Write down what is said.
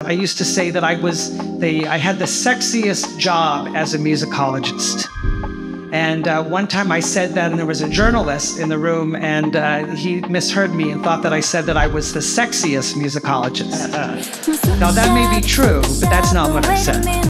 I used to say that I had the sexiest job as a musicologist. And one time I said that, and there was a journalist in the room, and he misheard me and thought that I said that I was the sexiest musicologist. Now that may be true, but that's not what I said.